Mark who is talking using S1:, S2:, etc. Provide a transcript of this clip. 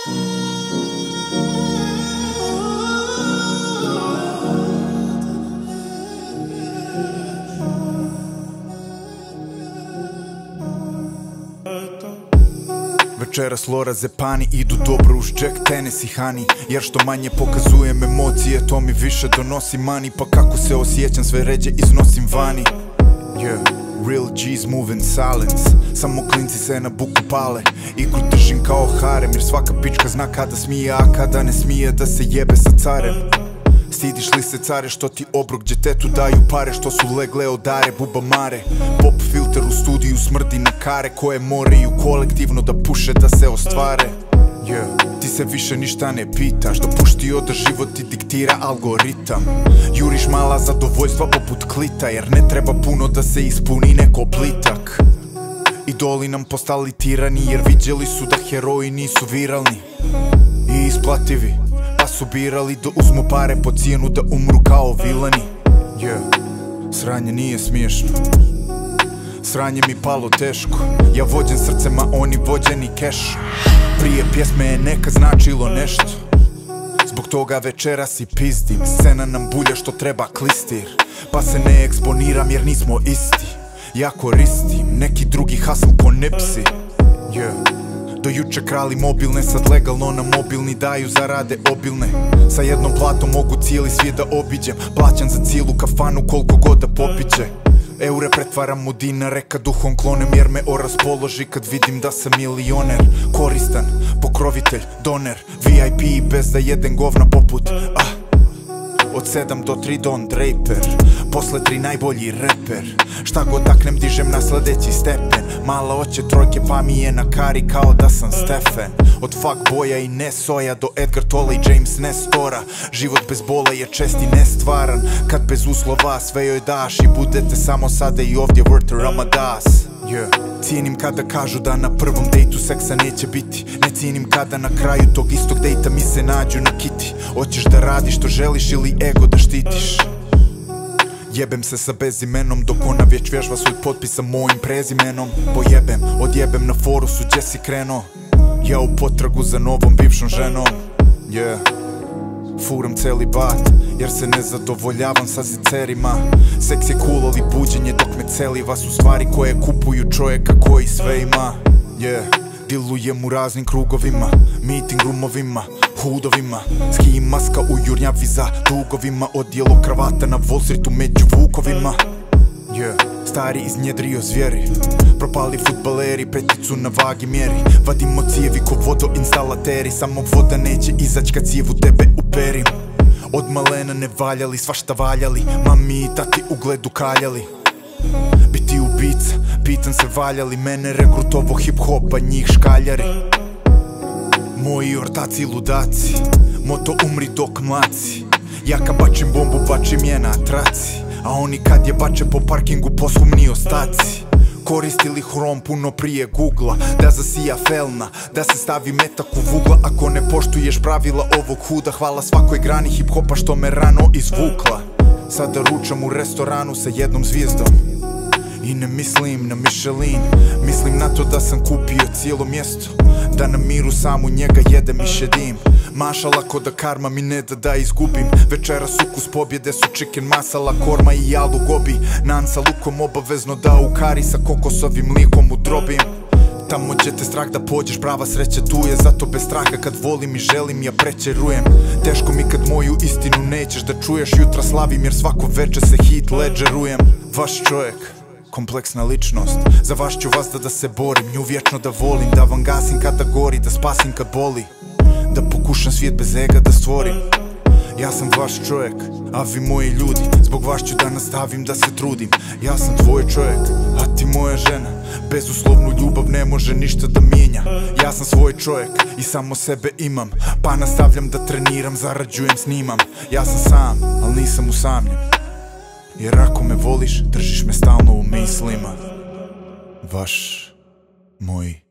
S1: Večeras Lora Zepani idu dobro uz Jack, Tennessee, Honey. Jer što manje pokazujem emocije, to mi više donosi money. Pa kako se osjećam, sve ređe iznosim vani. Real G's move in silence. Samo klinci se na buku pale. Igru držim kao harem, jer svaka pička zna kada smije, a kada ne smije da se jebe sa carem. Stidiš li se care što ti obrok djetetu daju pare, što su legle odare buba mare. Pop filter u studiju smrdi na kare koje moraju kolektivno da puše da se ostvare. Ti se više ništa ne pitaš, dopuštio da život ti diktira algoritam. Juriš mala zadovoljstva poput klita, jer ne treba puno da se ispuni neko plitak. Idoli nam postali tirani, jer vidjeli su da heroji nisu viralni i isplativi, pa su birali da uzmu pare po cijenu da umru kao vilani. Sranje nije smiješno, sranje mi palo teško. Ja vođen srcem, a oni vođeni keš. Prije pjesme je nekad značilo nešto, zbog toga večeras i pizdim. Scena nam bulja što treba klistir, pa se ne eksponiram jer nismo isti. Ja koristim neki drugi hustle ko nipsi. Do juče krali mobilne, sad legalno na mobilni daju zarade obilne. Sa jednom platom mogu cijeli svijet da obiđem, plaćam za cijelu kafanu koliko god da popiće. Eure pretvaram u dinare kad duhom klonem, jer me raspoloži kad vidim da sam milioner. Koristan, pokrovitelj, doner, VIP bez da jedem govna poput od 7 do 3 Don Draper, posle 3 najbolji reper. Šta god taknem dižem na sledeći stepen. Mala oće trojke pa mi je na kari kao da sam Stefan. Od fuckboya i Nesoja do Edgar Tolle i James Nestora. Život bez bola je čest i nestvaran, kad bez uslova sve joj daš i budete samo sada i ovdje vrte Ramadas. Cijenim kada kažu da na prvom dejtu seksa neće biti, ne cijenim kada na kraju tog istog dejta mi se nađu na kiti. Hoćeš da radiš što želiš ili ego da štitiš? Jebem se sa bezimenom dok ona već vježba svoj potpis sa mojim prezimenom. Pojebem, odjebem na forusu gdje si krenuo, ja u potragu za novom bivšom ženom. Furam celibat, jer se ne zadovoljavam sa zicerima. Seks je cool, ali buđenje dok me celiva su stvari koje kupuju čovjeka koji sve ima. Dilujem u raznim krugovima, meeting roomovima, hudovima. Ski maska u jurnjavi za dugovima, odijelo kravata na Wall Streetu među vukovima. Stari iznjedrio zvijeri, propali futbaleri, peticu na vagi mjeri. Vadimo cijevi ko vodoinstalateri, samo voda neće izać kad cijevu tebe uperim. Od malena ne valjali, svašta valjali, mami i tati u gledu kaljali. Biti ubica, pitan se valjali, mene regrutovo hip-hopa, njih škaljari. Moji ortaci ludaci, moto umri dok mlaci. Ja kad bačim bombu, bačim je na traci, a oni kad je bače po parkingu posumni ostaci. Koristili hrom puno prije Googla, da zasija felna, da se stavi metak u vugla. Ako ne poštuješ pravila ovog huda, hvala svakoj grani hip-hopa što me rano izvukla. Sada ručam u restoranu sa jednom zvijezdom i ne mislim na Michelin, mislim na to da sam kupio cijelo mjesto, da na miru sam u njega jedem i šedim. Mašala ko da karma mi ne da izgubim. Večeras ukus pobjede su chicken masala, korma i jalu gobi. Nan sa lukom obavezno da u kari sa kokosovim likom udrobim. Tamo će te strah da pođeš, prava sreća tu je, zato bez straha kad volim i želim ja prećerujem. Teško mi kad moju istinu nećeš da čuješ, jutra slavim jer svako večer se hit ledžerujem. Vaš čovjek, kompleksna ličnost, za vas ću vas da se borim, nju vječno da volim, da vam gasim kada gori, da spasim kad boli, da pokušam svijet bez ega da stvorim. Ja sam vaš čovjek, a vi moji ljudi, zbog vas ću da nastavim da se trudim. Ja sam tvoj čovjek, a ti moja žena, bezuslovnu ljubav ne može ništa da mijenja. Ja sam svoj čovjek i samo sebe imam, pa nastavljam da treniram, zarađujem, snimam. Ja sam sam, al nisam usamljen, jer ako me voliš, držiš me stalno u mislima. Vaš, moji